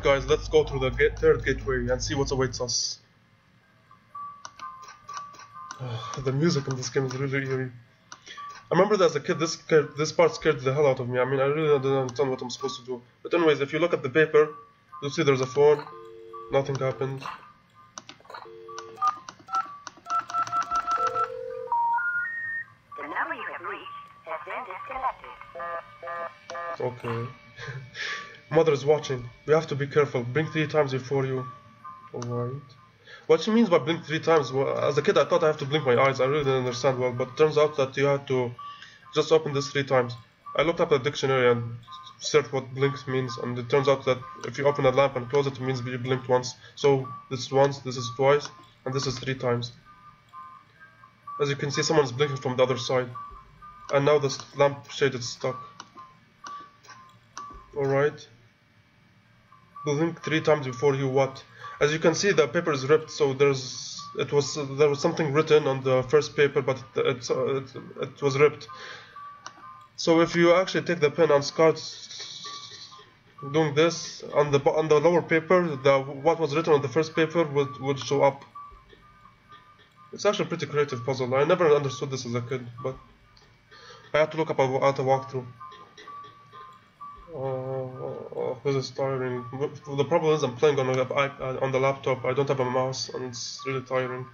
Alright guys, let's go through the third gateway and see what awaits us. The music in this game is really eerie. I remember that as a kid, this part scared the hell out of me. I mean, I really didn't understand what I'm supposed to do. But anyways, if you look at the paper, you'll see there's a phone. Nothing happened. The number you have reached has been disconnected. Okay. Mother is watching. We have to be careful. Blink 3 times before you... Alright. What she means by blink 3 times, well, as a kid I thought I have to blink my eyes. I really didn't understand well, but it turns out that you have to just open this 3 times. I looked up the dictionary and searched what blink means, and it turns out that if you open a lamp and close it, it means you blinked once. So this is once, this is twice, and this is 3 times. As you can see, someone is blinking from the other side. And now the lamp shade is stuck. Alright. Blink 3 times before you what? As you can see, the paper is ripped, so there was something written on the first paper, but it was ripped. So if you actually take the pen and start doing this on the lower paper, what was written on the first paper would show up. It's actually a pretty creative puzzle. I never understood this as a kid, but I had to look up at a walkthrough. This is tiring. The problem is I'm playing on the laptop. I don't have a mouse, and it's really tiring.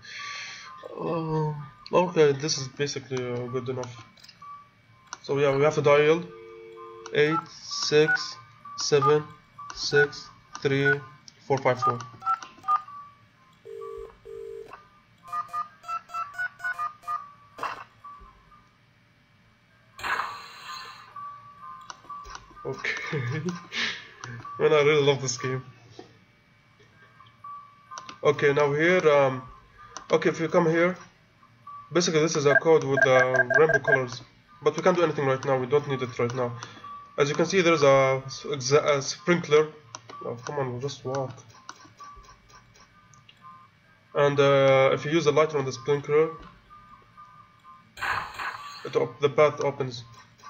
Okay, this is basically good enough. So yeah, we have to dial 8 6 7 6 3 4 5 4. Okay. Man, I really love this game. Okay, now here, okay, if you come here, basically this is a code with rainbow colors, but we can't do anything right now. We don't need it right now. As you can see, there's a sprinkler. Oh, come on, we'll just walk. And if you use a lighter on the sprinkler, the path opens.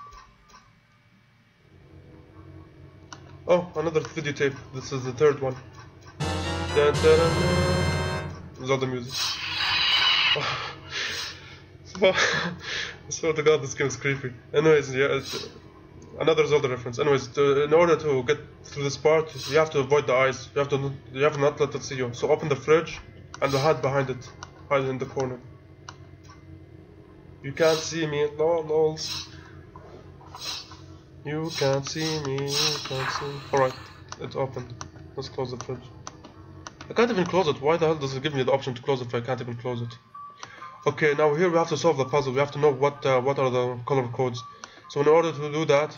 Oh, another videotape. This is the third one. Dun, dun, dun, dun. This is all the music. Oh. I swear to God, this game is creepy. Anyways, yeah, another Zelda reference. Anyways, in order to get through this part, you have to avoid the eyes. You have to not let it see you. So open the fridge and hide behind it. Hide in the corner. You can't see me. Lols. You can't see me, you can't see me. Alright, it's open. Let's close the fridge. I can't even close it. Why the hell does it give me the option to close it if I can't even close it? Okay, now here we have to solve the puzzle. We have to know what are the color codes. So in order to do that,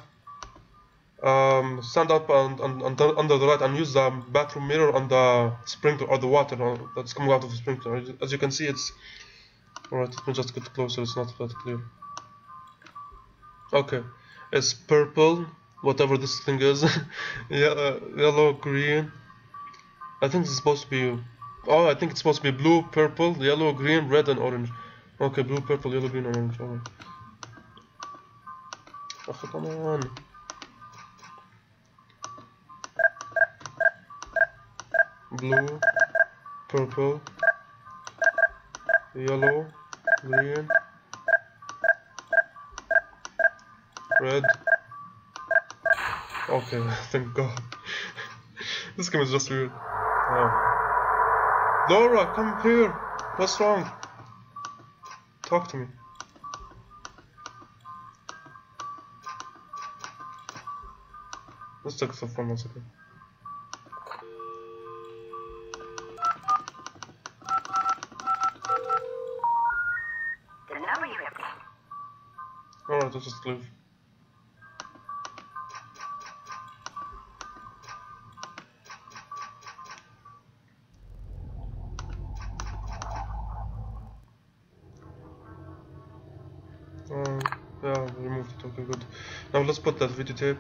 stand up under the light and use the bathroom mirror on the sprinkler or the water that's coming out of the sprinkler. As you can see, it's... Alright, let me just get closer, it's not that clear. Okay. It's purple, whatever this thing is. Yellow, green. I think it's supposed to be... Oh, I think it's supposed to be blue, purple, yellow, green, red, and orange. Okay, blue, purple, yellow, green, and orange. Alright. Oh, come on. Blue, purple, yellow, green, red. Okay, thank God. This game is just weird. Oh. Laura, come here. What's wrong? Talk to me. Let's take some fun once again. The number you have. Alright, let's just leave. Yeah, removed it. Okay, good. Now let's put that videotape.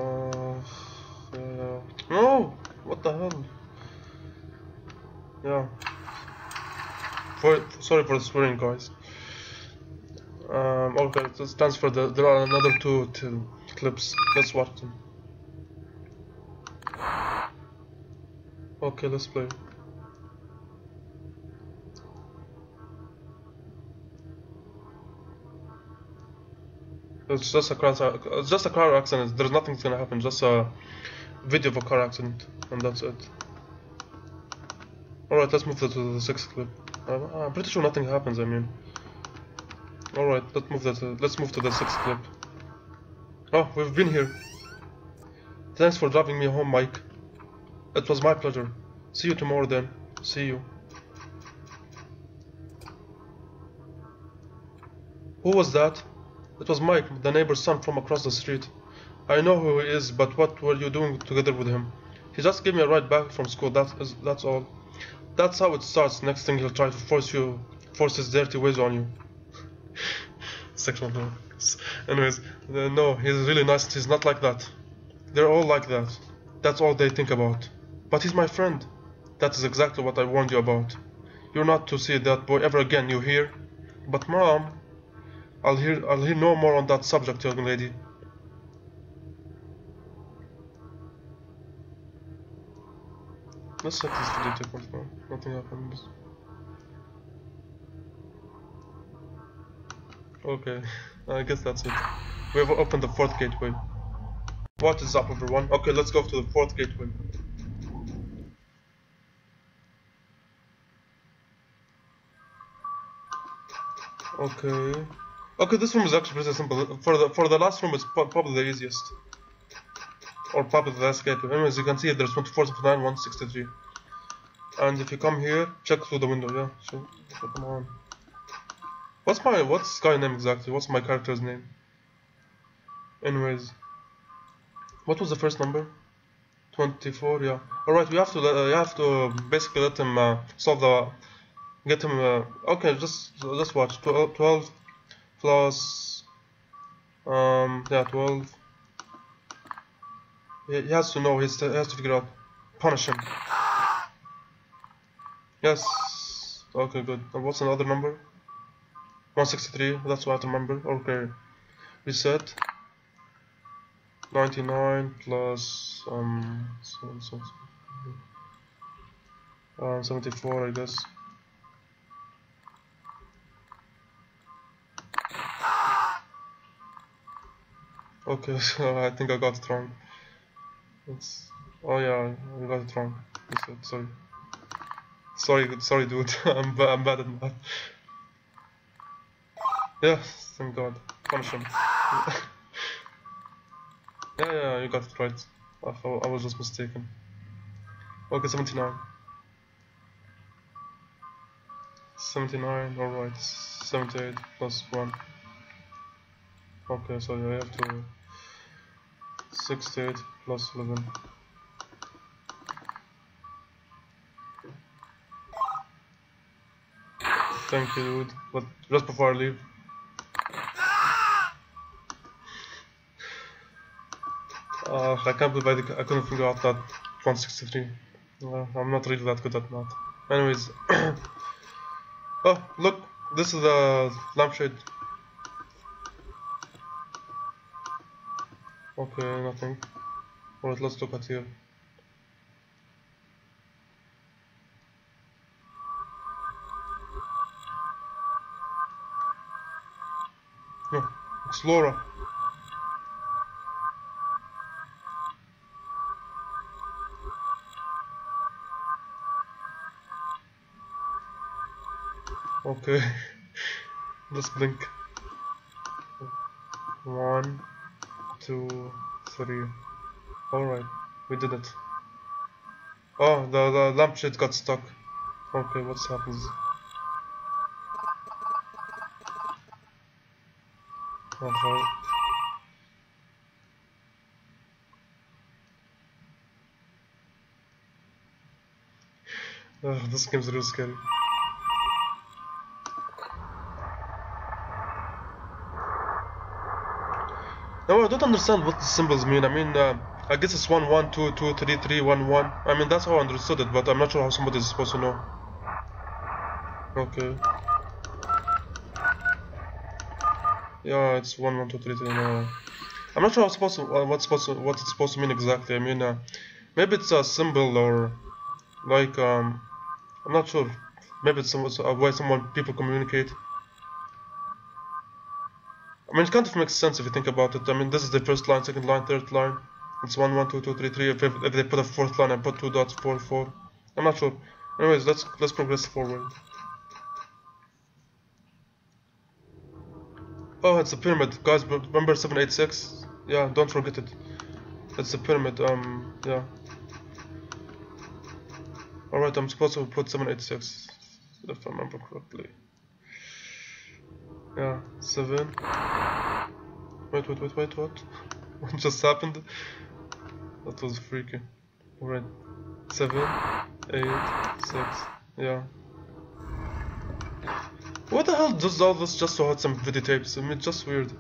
No! What the hell? Yeah. Sorry for the swearing, guys. Okay, it stands for there are another two clips. Let's watch them. Okay, let's play. It's just a car accident. There's nothing gonna happen. Just a video of a car accident, and that's it. All right, let's move to the sixth clip. I'm pretty sure nothing happens. I mean. All right, let's move to the sixth clip. Oh, we've been here. Thanks for driving me home, Mike. It was my pleasure. See you tomorrow then. See you. Who was that? It was Mike, the neighbor's son from across the street. I know who he is, but what were you doing together with him? He just gave me a ride back from school, that's all. That's how it starts. Next thing he'll try to force his dirty ways on you. Sexual no. Anyways, no, he's really nice. He's not like that. They're all like that. That's all they think about. But he's my friend. That is exactly what I warned you about. You're not to see that boy ever again, you hear? But Mom, I'll hear no more on that subject, young lady. Let's set this video to confirm. Nothing happens. Okay, I guess that's it. We have opened the fourth gateway. What is up, everyone? Okay, let's go to the fourth gateway. Okay. Okay, this room is actually pretty simple. For the last room, it's probably the easiest. Or probably the last gateway. Anyways, you can see there's 24, 79, 163. And if you come here, check through the window, yeah. So come on. What's this guy name exactly? What's my character's name? Anyways, what was the first number? 24, yeah. Alright, you have to basically let him get him, okay, just watch. 12 plus, yeah, 12. He has to know, he has to figure out. Punish him. Yes. Okay, good. And what's another number? 163, that's what I remember. Okay. Reset. 99 plus 74, I guess. Okay, so I think I got it wrong. Oh yeah, I got it wrong. Sorry, dude. I'm bad at math. Yeah, thank God. Punish him. Yeah, you got it right. I was just mistaken. Okay, 79. 79, alright. 78 plus 1. Okay, so I have to 68 plus 11. Thank you, dude. But just before I leave. I can't believe I couldn't figure out that 163. I'm not really that good at math. Anyways. Oh, look. This is the lampshade. Okay, nothing. Alright, let's look at here. No, it's Laura. Okay, let's blink. 1, 2, 3. Alright, we did it. Oh, the lampshade got stuck. Okay, what's happens? Okay. This game's real scary. No, I don't understand what the symbols mean. I mean, I guess it's 1, 1, 2, 2, 3, 3, 1, 1. I mean, that's how I understood it, but I'm not sure how somebody is supposed to know. Okay. Yeah, it's 1, 1, 2, 3, 3. No. I'm not sure what it's supposed to mean exactly. I mean, maybe it's a symbol or Like I'm not sure. Maybe it's a way people communicate. I mean, it kind of makes sense if you think about it. I mean, this is the first line, second line, third line. It's 1, 1, 2, 2, 3, 3. If they put a fourth line and put 2 dots, 4, 4. I'm not sure. Anyways, let's progress forward. Oh, it's a pyramid, guys. Remember 786? Yeah, don't forget it. It's a pyramid. Yeah. All right, I'm supposed to put 786 if I remember correctly. Yeah, 7. Wait, what? What just happened? That was freaky. Alright. 7, 8, 6. Yeah. What the hell does all this just to hide some videotapes? I mean, it's just weird.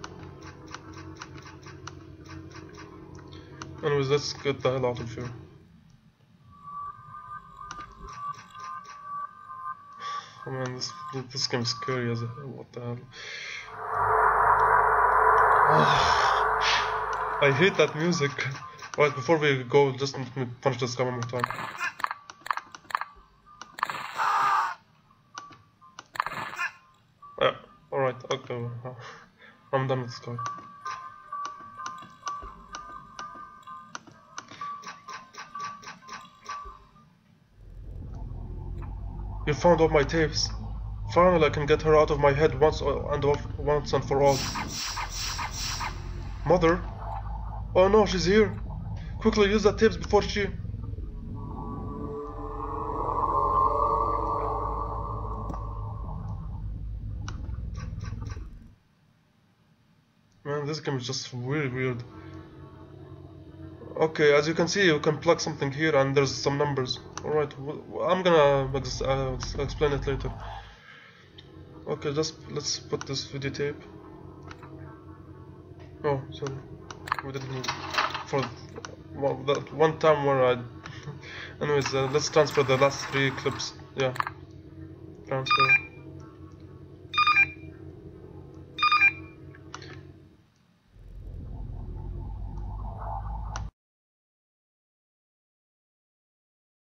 Anyways, let's get the hell out of here. Oh man, this game is scary as a hell. What the hell? Oh, I hate that music. Alright, before we go, just let me punch this guy one more time. Yeah, alright, okay. I'm done with this guy. You found all my tapes. Finally, I can get her out of my head once and for all. Mother? Oh no, she's here. Quickly use the tapes before she... Man, this game is just really weird. Okay, as you can see, you can plug something here and there's some numbers. Alright, I'm gonna explain it later. Okay, let's put this videotape. Oh, sorry. We didn't need for that one time where I... Anyways, let's transfer the last 3 clips. Yeah. Transfer.